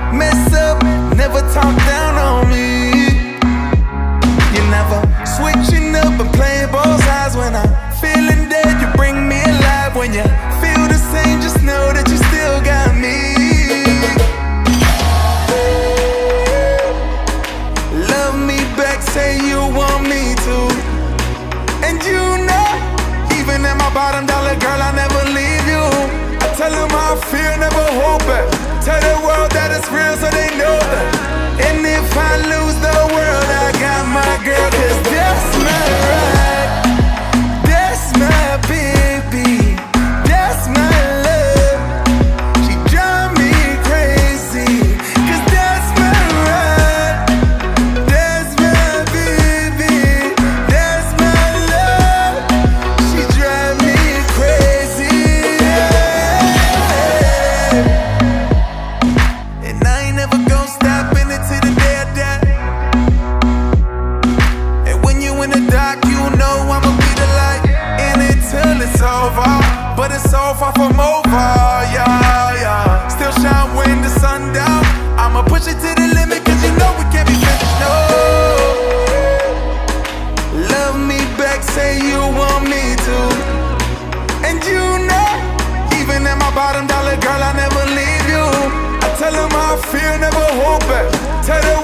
mess up, never talk down on me. You never switching up and playing both sides. When I'm feeling dead, you bring me alive. When you feel the same, just know that you still got me. Love me back, say you want me to. And you know, even at my bottom dollar, girl, I never leave you. I tell them how I feel, never hold back. Tell the world that it's real so they know that. And if I lose the world, I got my girl, 'cause that's my right. That's my baby. That's my love. She drive me crazy, 'cause that's my right. That's my baby. That's my love. She drive me crazy. And I ain't never gonna stop in it till the day I die. And when you in the dark, you know I'ma be the light in it till it's over. But it's so far from over, yeah, yeah. Still shine when the sun down. I'ma push it to the limit, 'cause you know we can't be finished, no. Love me back, say you want me to. And you know, even at my bottom dollar, girl, I never leave you. I tell them how I feel, never hold back. Tell the